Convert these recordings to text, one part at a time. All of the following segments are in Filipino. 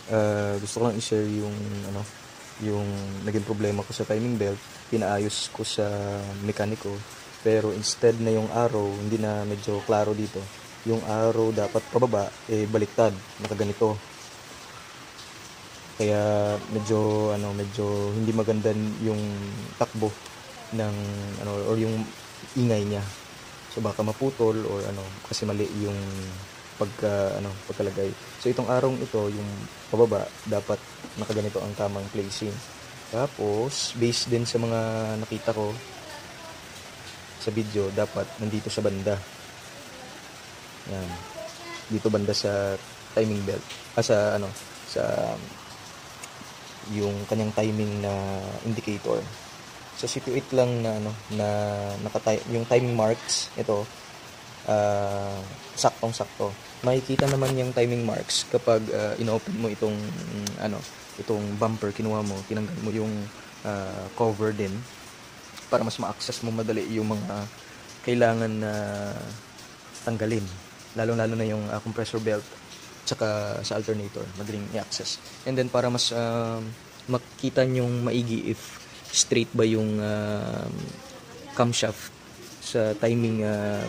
Gusto ko lang i-share yung ano, yung naging problema ko sa timing belt. Pinaayos ko sa mekaniko, pero instead na yung arrow hindi na medyo klaro dito. Yung arrow dapat pababa, baliktad, nakaganito. Kaya medyo hindi maganda yung takbo ng or yung ingay niya. So baka maputol or kasi mali yung pagkalagay. So itong arong ito, yung pababa, dapat nakaganito ang tamang placing. Tapos based din sa mga nakita ko sa video, dapat nandito sa banda. Yan. Dito banda sa timing belt. Sa yung kanyang timing na indicator. So situate lang na yung timing marks ito, saktong-sakto. Makikita naman yung timing marks kapag inopen mo itong bumper, kinuha mo, tinanggal mo yung cover din para mas ma-access mo madali yung mga kailangan na tanggalin. Lalo-lalo na yung compressor belt tsaka sa alternator, madaling i-access. And then para mas makita nyong maigi if straight ba yung camshaft sa timing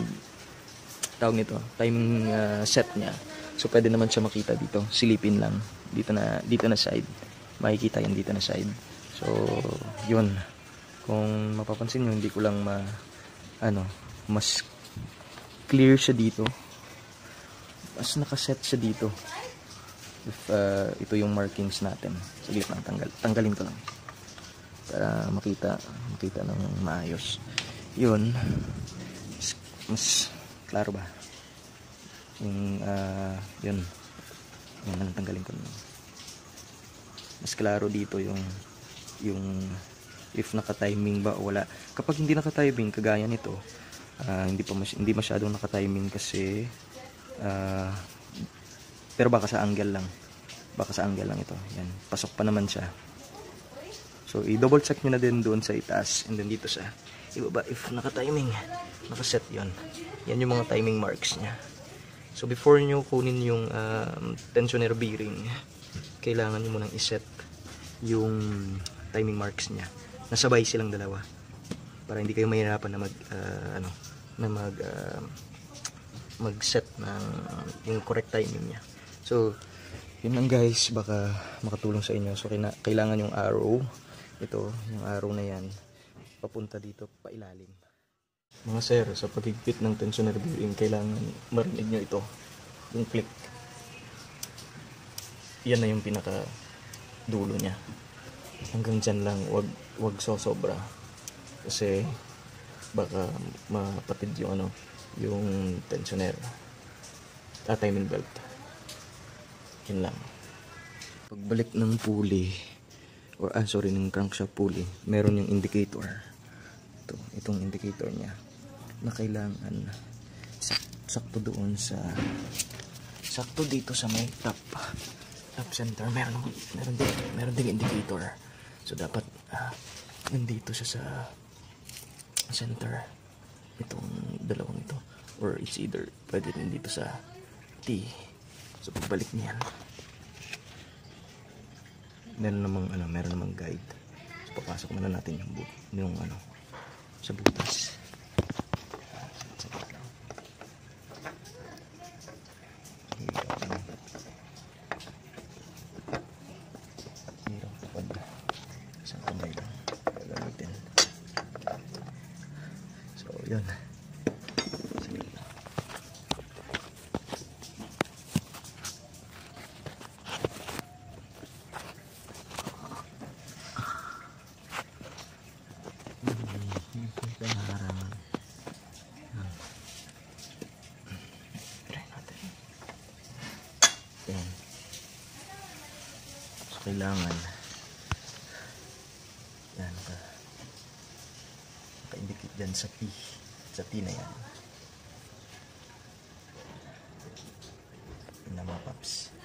timing set niya. So pwede naman siya makita dito, silipin lang dito na side. Makikita yan dito na side. So yun, kung mapapansin nyo, hindi ko lang mas clear siya dito, mas nakaset siya dito. If ito yung markings natin, saglit lang, tanggalin ko lang para makita ng maayos. Yun, mas klaro ba yung yun tanggalin ko lang. Mas klaro dito yung if naka-timing ba o wala. Kapag hindi naka-timing, kagaya nito, hindi masyadong naka-timing kasi pero baka sa angle lang ito. Yan, pasok pa naman siya. So i-double check nyo na din doon sa itaas, and then dito sa ibaba if naka-timing, naka-set yon. Yan yung mga timing marks niya. So before nyo kunin yung tensioner bearing, kailangan nyo munang iset yung timing marks niya. Nasabay silang dalawa para hindi kayo mahirapan na mag-set ng yung correct timing niya. So yun lang guys, baka makatulong sa inyo. So kailangan yung arrow, ito yung arrow na yan, papunta dito pa ilalim. Mga sir, sa paghigpit ng tensioner bearing, kailangan marinig nyo ito, yung click. Yan na yung pinaka dulo niya. Hanggang dyan lang, wag sosobra. Kasi baka mapatid yung yung tensioner, timing belt. Yun lang. Pagbalik ng pulley ng crankshaft pulley, meron yung indicator. Itong indicator niya na kailangan sakto doon sakto dito sa may top center. Meron ding indicator. So dapat nandito siya sa center, itong dalawang ito, or it's either pwede rin dito sa T. So pagbalik niyan, meron namang guide. So papasok muna natin yung sa butas. So yun. Kailangan yan, naka-indicate dyan sa T na yan. Yun na mga paps.